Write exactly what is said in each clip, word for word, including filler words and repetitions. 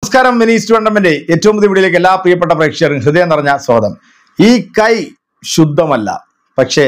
നമസ്കാരം. മിനിസ്റ്റ് ടൂർണമെന്റ് ഏറ്റവും പുതിയ വീഡിയോയിലേക്ക് എല്ലാ പ്രിയപ്പെട്ട പ്രേക്ഷകർക്കും ഹൃദയം നിറഞ്ഞ സ്വാഗതം. ഈ കൈ ശുദ്ധമല്ല, പക്ഷേ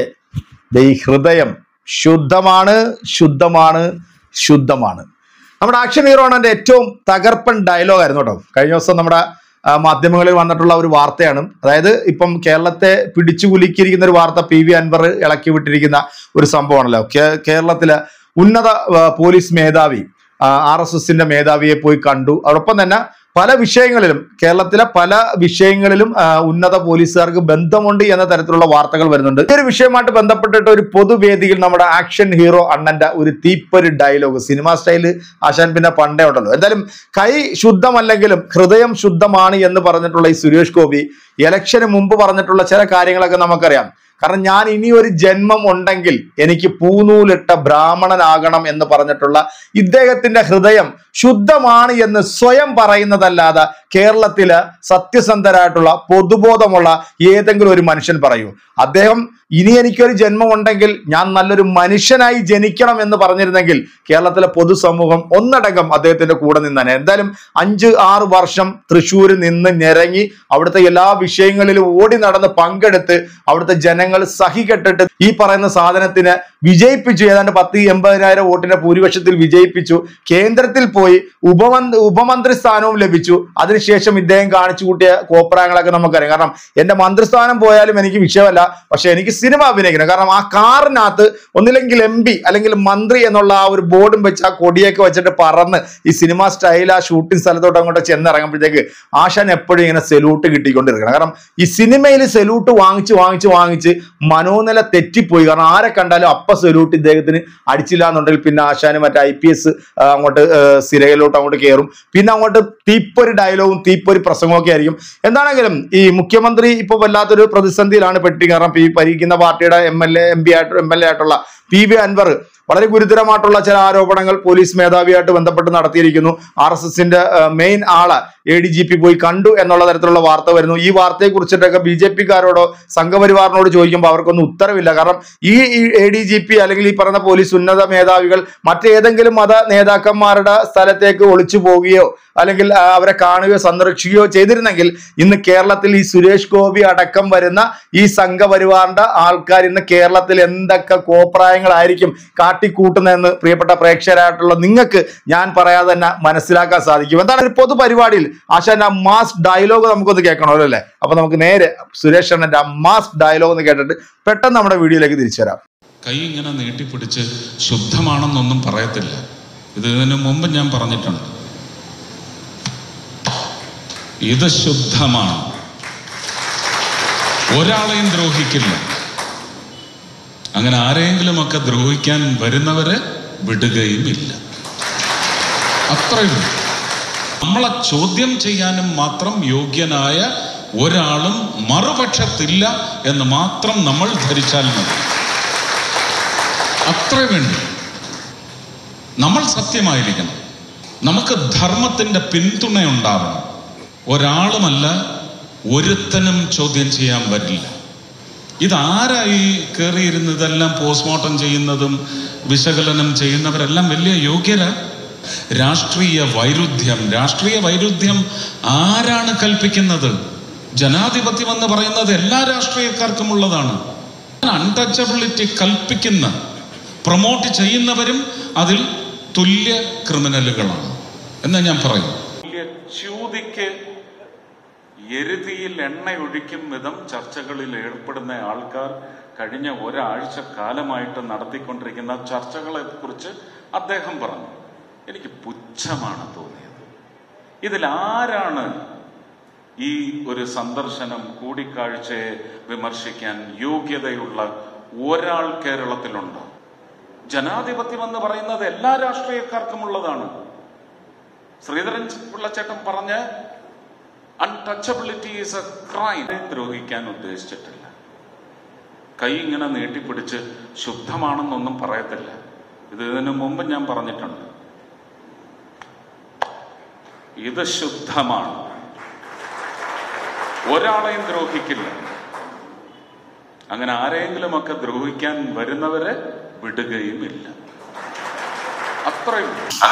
ഈ ഹൃദയം ശുദ്ധമാണ്, ശുദ്ധമാണ്, ശുദ്ധമാണ്. നമ്മുടെ ആക്ഷൻ ഹീറോ ആണ് എൻ്റെ ഏറ്റവും തകർപ്പൻ ഡയലോഗ് ആയിരുന്നു കേട്ടോ. കഴിഞ്ഞ ദിവസം നമ്മുടെ മാധ്യമങ്ങളിൽ വന്നിട്ടുള്ള ഒരു വാർത്തയാണ്. അതായത് ഇപ്പം കേരളത്തെ പിടിച്ചു കുലുക്കിയിരിക്കുന്ന ഒരു വാർത്ത, പി വി അൻവർ ഇളക്കി വിട്ടിരിക്കുന്ന ഒരു സംഭവമാണല്ലോ. കേരളത്തിലെ ഉന്നത പോലീസ് മേധാവി ആർ എസ് എസിന്റെ മേധാവിയെ പോയി കണ്ടു. അതോടൊപ്പം തന്നെ പല വിഷയങ്ങളിലും കേരളത്തിലെ പല വിഷയങ്ങളിലും ഉന്നത പോലീസുകാർക്ക് ബന്ധമുണ്ട് എന്ന തരത്തിലുള്ള വാർത്തകൾ വരുന്നുണ്ട്. ഈ ഒരു വിഷയമായിട്ട് ബന്ധപ്പെട്ടിട്ട് ഒരു പൊതുവേദിയിൽ നമ്മുടെ ആക്ഷൻ ഹീറോ അണ്ണന്റെ ഒരു തീപ്പൊരു ഡയലോഗ്, സിനിമ സ്റ്റൈല് ആശാൻ പിന്നെ പണ്ടേ ഉണ്ടല്ലോ. എന്തായാലും കൈ ശുദ്ധമല്ലെങ്കിലും ഹൃദയം ശുദ്ധമാണ് എന്ന് പറഞ്ഞിട്ടുള്ള ഈ സുരേഷ് ഗോപി ഇലക്ഷന് മുമ്പ് പറഞ്ഞിട്ടുള്ള ചില കാര്യങ്ങളൊക്കെ നമുക്കറിയാം. കാരണം ഞാൻ ഇനി ഒരു ജന്മം ഉണ്ടെങ്കിൽ എനിക്ക് പൂനൂലിട്ട ബ്രാഹ്മണനാകണം എന്ന് പറഞ്ഞിട്ടുള്ള ഇദ്ദേഹത്തിന്റെ ഹൃദയം ശുദ്ധമാണ് എന്ന് സ്വയം പറയുന്നതല്ലാതെ കേരളത്തിലെ സത്യസന്ധരായിട്ടുള്ള പൊതുബോധമുള്ള ഏതെങ്കിലും ഒരു മനുഷ്യൻ പറയൂ? അദ്ദേഹം ഇനി എനിക്കൊരു ജന്മം ഉണ്ടെങ്കിൽ ഞാൻ നല്ലൊരു മനുഷ്യനായി ജനിക്കണം എന്ന് പറഞ്ഞിരുന്നെങ്കിൽ കേരളത്തിലെ പൊതുസമൂഹം ഒന്നടങ്കം അദ്ദേഹത്തിന്റെ കൂടെ നിന്നാണ്. എന്തായാലും അഞ്ച് ആറ് വർഷം തൃശ്ശൂരിൽ നിന്ന് ഞെരങ്ങി അവിടുത്തെ എല്ലാ വിഷയങ്ങളിലും ഓടി നടന്ന് പങ്കെടുത്ത് അവിടുത്തെ ജനങ്ങൾ സഹികെട്ടിട്ട് ഈ പറയുന്ന സാധനത്തിന് വിജയിപ്പിച്ചു. ഏതാണ്ട് പത്ത് എൺപതിനായിരം വോട്ടിന്റെ ഭൂരിപക്ഷത്തിൽ വിജയിപ്പിച്ചു. കേന്ദ്രത്തിൽ പോയി ഉപമന്ത്രി ഉപമന്ത്രി സ്ഥാനവും ലഭിച്ചു. അതിനുശേഷം ഇദ്ദേഹം കാണിച്ചു കൂട്ടിയ കോപ്രായങ്ങളൊക്കെ നമുക്കറിയാം. കാരണം എന്റെ മന്ത്രിസ്ഥാനം പോയാലും എനിക്ക് വിഷയമല്ല, പക്ഷെ എനിക്ക് സിനിമ അഭിനയിക്കണം. കാരണം ആ കാറിനകത്ത് ഒന്നില്ലെങ്കിൽ എം പി അല്ലെങ്കിൽ മന്ത്രി എന്നുള്ള ആ ഒരു ബോർഡും വെച്ച് ആ കൊടിയൊക്കെ വെച്ചിട്ട് പറന്ന് ഈ സിനിമ സ്റ്റൈൽ ആ ഷൂട്ടിംഗ് സ്ഥലത്തോട്ട് അങ്ങോട്ട് ചെന്നിറങ്ങുമ്പോഴത്തേക്ക് ആശാൻ എപ്പോഴും ഇങ്ങനെ സെലൂട്ട് കിട്ടിക്കൊണ്ടിരിക്കണം. കാരണം ഈ സിനിമയിൽ സെലൂട്ട് വാങ്ങിച്ച് വാങ്ങിച്ച് വാങ്ങിച്ച് മനോനില തെറ്റിപ്പോയി. കാരണം ആരെ കണ്ടാലും അപ്പ സെലൂട്ട് ഇദ്ദേഹത്തിന് അടിച്ചില്ല എന്നുണ്ടെങ്കിൽ പിന്നെ ആശാന് മറ്റേ ഐ പി എസ് അങ്ങോട്ട് സിരയിലോട്ട് അങ്ങോട്ട് കയറും. പിന്നെ അങ്ങോട്ട് തീപ്പൊരു ഡയലോഗും തീപ്പൊരു പ്രസംഗവും ഒക്കെ ആയിരിക്കും. എന്താണെങ്കിലും ഈ മുഖ്യമന്ത്രി ഇപ്പൊ വല്ലാത്തൊരു പ്രതിസന്ധിയിലാണ് പെട്ടി. കാരണം ഈ ഭരിക്കുന്ന പാർട്ടിയുടെ M L A M P ആയിട്ട് എം എൽ എ ആയിട്ടുള്ള പി വി അൻവർ വളരെ ഗുരുതരമായിട്ടുള്ള ചില ആരോപണങ്ങൾ പോലീസ് മേധാവിയായിട്ട് ബന്ധപ്പെട്ട് നടത്തിയിരിക്കുന്നു. ആർ എസ് എസിന്റെ മെയിൻ ആള് എ ഡി ജി പി പോയി കണ്ടു എന്നുള്ള തരത്തിലുള്ള വാർത്ത വരുന്നു. ഈ വാർത്തയെ കുറിച്ചിട്ടൊക്കെ ബി ജെ പിക്കാരോടോ സംഘപരിവാറിനോട് ചോദിക്കുമ്പോൾ അവർക്കൊന്നും ഉത്തരവില്ല. കാരണം ഈ എ ഡി ജി പി അല്ലെങ്കിൽ ഈ പറയുന്ന പോലീസ് ഉന്നത മേധാവികൾ മറ്റേതെങ്കിലും മത നേതാക്കന്മാരുടെ സ്ഥലത്തേക്ക് ഒളിച്ചു പോവുകയോ അല്ലെങ്കിൽ അവരെ കാണുകയോ സന്ദർശിക്കുകയോ ചെയ്തിരുന്നെങ്കിൽ ഇന്ന് കേരളത്തിൽ ഈ സുരേഷ് ഗോപി അടക്കം വരുന്ന ഈ സംഘപരിവാറിന്റെ ആൾക്കാർ ഇന്ന് കേരളത്തിൽ എന്തൊക്കെ കോപ്രായങ്ങളായിരിക്കും കാട്ടിക്കൂട്ടുന്നതെന്ന് പ്രിയപ്പെട്ട പ്രേക്ഷകരായിട്ടുള്ള നിങ്ങൾക്ക് ഞാൻ പറയാതെ തന്നെ മനസ്സിലാക്കാൻ സാധിക്കും. എന്താണ് ഒരു പൊതുപരിപാടിയിൽ ആശാന്റെ ആ മാസ് ഡയലോഗ് നമുക്കൊന്ന് കേൾക്കണമല്ലോ അല്ലേ? അപ്പൊ നമുക്ക് നേരെ സുരേഷ് അണ്ണന്റെ ആ മാസ് ഡയലോഗ് ഒന്ന് കേട്ടിട്ട് പെട്ടെന്ന് നമ്മുടെ വീഡിയോയിലേക്ക് തിരിച്ചു വരാം. കൈ ഇങ്ങനെ നീട്ടിപ്പിടിച്ച് ശുദ്ധമാണെന്നൊന്നും പറയത്തില്ല. ഇതിനു മുമ്പ് ഞാൻ പറഞ്ഞിട്ടുണ്ട്, ഇത് ശുദ്ധമാണ്, ഒരാളെയും ദ്രോഹിക്കില്ല. അങ്ങനെ ആരെങ്കിലും ഒക്കെ ദ്രോഹിക്കാൻ വരുന്നവരെ വിടുകയും ഇല്ല. അത്രയും നമ്മളെ ചോദ്യം ചെയ്യാനും മാത്രം യോഗ്യനായ ഒരാളും മറുപക്ഷത്തില്ല എന്ന് മാത്രം നമ്മൾ ധരിച്ചാൽ മതി. അത്രേ വേണ്ടി. നമ്മൾ സത്യമായിരിക്കണം. നമുക്ക് ധർമ്മത്തിന്റെ പിന്തുണയുണ്ടാവണം. ഒരാളുമല്ല ഒരുത്തനും ചോദ്യം ചെയ്യാൻ പറ്റില്ല. ഇതാരായി കയറിയിരുന്ന് ഇതെല്ലാം പോസ്റ്റ്മോർട്ടം ചെയ്യുന്നതും വിശകലനം ചെയ്യുന്നവരെല്ലാം വലിയ യോഗ്യര. രാഷ്ട്രീയ വൈരുദ്ധ്യം രാഷ്ട്രീയ വൈരുദ്ധ്യം ആരാണ് കൽപ്പിക്കുന്നത്? ജനാധിപത്യം എന്ന് പറയുന്നത് എല്ലാ രാഷ്ട്രീയക്കാർക്കും ഉള്ളതാണ്. അൺടച്ചബിലിറ്റി കൽപ്പിക്കുന്ന പ്രൊമോട്ട് ചെയ്യുന്നവരും അതിൽ തുല്യ ക്രിമിനലുകളാണ് എന്ന് ഞാൻ പറയും. ചൂതിക്ക് എരുതിയിൽ എണ്ണയൊഴിക്കും വിധം ചർച്ചകളിൽ ഏർപ്പെടുന്ന ആൾക്കാർ കഴിഞ്ഞ ഒരാഴ്ച കാലമായിട്ട് നടത്തിക്കൊണ്ടിരിക്കുന്ന ചർച്ചകളെ കുറിച്ച് അദ്ദേഹം പറഞ്ഞു. എനിക്ക് പുച്ഛമാണ് തോന്നിയത്. ഇതിലാരാണ് ഈ ഒരു സന്ദർശനം കൂടിക്കാഴ്ചയെ വിമർശിക്കാൻ യോഗ്യതയുള്ള ഒരാൾ കേരളത്തിലുണ്ടോ? ജനാധിപത്യം എന്ന് പറയുന്നത് എല്ലാ രാഷ്ട്രീയക്കാർക്കും ഉള്ളതാണ്. ശ്രീധരൻ പിള്ളച്ചേട്ടൻ പറഞ്ഞ അൺടച്ചബിലിറ്റി ഈസ് എ ക്രൈം. ദ്രോഹിക്കാൻ ഉദ്ദേശിച്ചിട്ടില്ല. കൈ ഇങ്ങനെ നീട്ടിപ്പിടിച്ച് ശുദ്ധമാണെന്നൊന്നും പറയത്തില്ല. ഇത് ഇതിനു മുമ്പ് ഞാൻ പറഞ്ഞിട്ടുണ്ട്, ഇത് ശുദ്ധമാണ്, ഒരാളെയും ദ്രോഹിക്കില്ല. അങ്ങനെ ആരെങ്കിലും ഒക്കെ ദ്രോഹിക്കാൻ വരുന്നവരെ വിടുകയും ഇല്ല. അത്രയും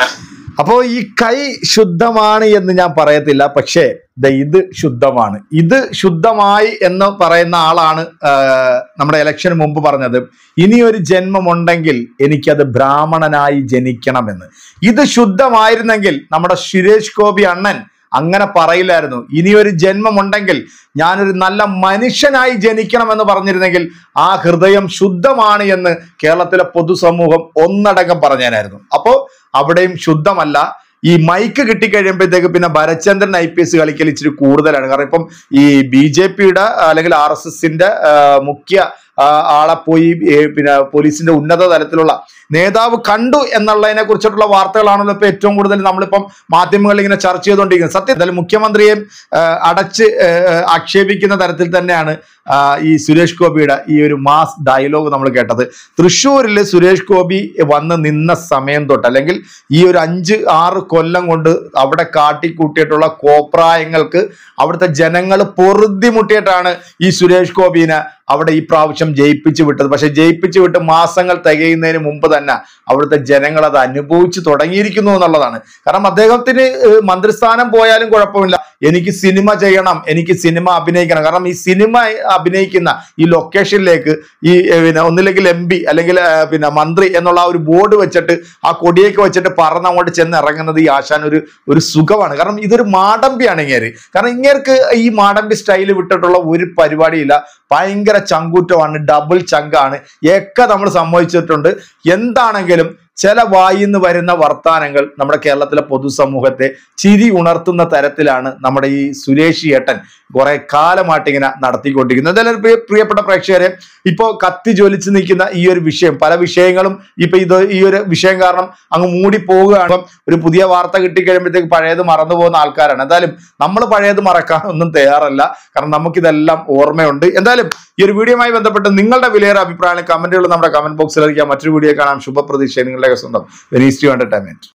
അപ്പോ ഈ കൈ ശുദ്ധമാണ് എന്ന് ഞാൻ പറയത്തില്ല, പക്ഷേ ഇത് ശുദ്ധമാണ്. ഇത് ശുദ്ധമായി എന്ന് പറയുന്ന ആളാണ് നമ്മുടെ ഇലക്ഷന് മുമ്പ് പറഞ്ഞത്, ഇനിയൊരു ജന്മമുണ്ടെങ്കിൽ എനിക്കത് ബ്രാഹ്മണനായി ജനിക്കണമെന്ന്. ഇത് ശുദ്ധമായിരുന്നെങ്കിൽ നമ്മുടെ സുരേഷ് ഗോപി അണ്ണൻ അങ്ങനെ പറയില്ലായിരുന്നു. ഇനിയൊരു ജന്മമുണ്ടെങ്കിൽ ഞാനൊരു നല്ല മനുഷ്യനായി ജനിക്കണമെന്ന് പറഞ്ഞിരുന്നെങ്കിൽ ആ ഹൃദയം ശുദ്ധമാണ് എന്ന് കേരളത്തിലെ പൊതുസമൂഹം ഒന്നടങ്കം പറഞ്ഞേനായിരുന്നു. അപ്പോൾ അവിടെയും ശുദ്ധമല്ല. ഈ മൈക്ക് കിട്ടിക്കഴിയുമ്പോഴത്തേക്ക് പിന്നെ ഭരചന്ദ്രൻ ഐ പി എസ് കളിക്കൽ ഇച്ചിരി കൂടുതലാണ്. കാരണം ഇപ്പം ഈ ബി ജെ പിയുടെ അല്ലെങ്കിൽ ആർ എസ് എസിന്റെ മുഖ്യ ആളെ പോയി പിന്നെ പോലീസിന്റെ ഉന്നത തലത്തിലുള്ള നേതാവ് കണ്ടു എന്നുള്ളതിനെ കുറിച്ചിട്ടുള്ള വാർത്തകളാണല്ലോ ഇപ്പൊ ഏറ്റവും കൂടുതൽ നമ്മളിപ്പം മാധ്യമങ്ങളിൽ ഇങ്ങനെ ചർച്ച ചെയ്തുകൊണ്ടിരിക്കുന്നത്. സത്യത്തിൽ മുഖ്യമന്ത്രിയെ അടച്ച് ആക്ഷേപിക്കുന്ന തരത്തിൽ തന്നെയാണ് ഈ സുരേഷ് ഗോപിയുടെ ഈ ഒരു മാസ് ഡയലോഗ് നമ്മൾ കേട്ടത്. തൃശ്ശൂരിൽ സുരേഷ് ഗോപി വന്ന് നിന്ന സമയം തൊട്ട് അല്ലെങ്കിൽ ഈ ഒരു അഞ്ച് ആറ് കൊല്ലം കൊണ്ട് അവിടെ കാട്ടിക്കൂട്ടിയിട്ടുള്ള കോപ്രായങ്ങൾക്ക് അവിടുത്തെ ജനങ്ങൾ പൊറുതിമുട്ടിയിട്ടാണ് ഈ സുരേഷ് ഗോപിനെ അവിടെ ഈ പ്രാവശ്യം ജയിപ്പിച്ചു വിട്ടത്. പക്ഷെ ജയിപ്പിച്ചു വിട്ട് മാസങ്ങൾ തികയുന്നതിന് മുമ്പ് തന്നെ അവിടുത്തെ ജനങ്ങൾ അത് അനുഭവിച്ചു തുടങ്ങിയിരിക്കുന്നു എന്നുള്ളതാണ്. കാരണം അദ്ദേഹത്തിന് മന്ത്രിസ്ഥാനം പോയാലും കുഴപ്പമില്ല, എനിക്ക് സിനിമ ചെയ്യണം, എനിക്ക് സിനിമ അഭിനയിക്കണം. കാരണം ഈ സിനിമ അഭിനയിക്കുന്ന ഈ ലൊക്കേഷനിലേക്ക് ഈ പിന്നെ ഒന്നില്ലെങ്കിൽ എം പി അല്ലെങ്കിൽ പിന്നെ മന്ത്രി എന്നുള്ള ആ ഒരു ബോർഡ് വെച്ചിട്ട് ആ കൊടിയൊക്കെ വെച്ചിട്ട് പറന്ന് അങ്ങോട്ട് ചെന്ന് ഇറങ്ങുന്നത് ഈ ആശാൻ ഒരു ഒരു സുഖമാണ്. കാരണം ഇതൊരു മാടമ്പിയാണ് ഇങ്ങേര്. കാരണം ഇങ്ങേർക്ക് ഈ മാടമ്പി സ്റ്റൈല് വിട്ടിട്ടുള്ള ഒരു പരിപാടിയില്ല. ഭയങ്കര ചങ്കൂറ്റമാണ്, ഡബിൾ ചങ്കാണ് ഒക്കെ നമ്മൾ സമ്മതിച്ചിട്ടുണ്ട്. എന്താണെങ്കിലും ചില വായിന്ന് വരുന്ന വർത്താനങ്ങൾ നമ്മുടെ കേരളത്തിലെ പൊതുസമൂഹത്തെ ചിരി ഉണർത്തുന്ന തരത്തിലാണ് നമ്മുടെ ഈ സുരേഷ് ഏട്ടൻ കുറെ കാലമായിട്ട് ഇങ്ങനെ നടത്തിക്കൊണ്ടിരിക്കുന്നത്. എന്തായാലും പ്രിയപ്പെട്ട പ്രേക്ഷകരെ, ഇപ്പോ കത്തി ജ്വലിച്ച് നിൽക്കുന്ന ഈ ഒരു വിഷയം, പല വിഷയങ്ങളും ഇപ്പൊ ഇത് ഈ ഒരു വിഷയം കാരണം അങ്ങ് മൂടി പോവുകയാണ്. ഒരു പുതിയ വാർത്ത കിട്ടിക്കഴിയുമ്പോഴത്തേക്ക് പഴയത് മറന്നു പോകുന്ന ആൾക്കാരാണ്. എന്തായാലും നമ്മൾ പഴയത് മറക്കാൻ ഒന്നും തയ്യാറല്ല, കാരണം നമുക്കിതെല്ലാം ഓർമ്മയുണ്ട്. എന്തായാലും ഈ ഒരു വീഡിയോയുമായി ബന്ധപ്പെട്ട് നിങ്ങളുടെ വിലയേറെ അഭിപ്രായങ്ങൾ കമന്റുകൾ നമ്മുടെ കമന്റ് ബോക്സിൽ അറിയിക്കാം. മറ്റൊരു വീഡിയോ കാണാം. ശുഭപ്രതീക്ഷ. നിങ്ങളുടെ സ്വന്തം വെനീസ് ടു എന്റർടൈൻമെന്റ്.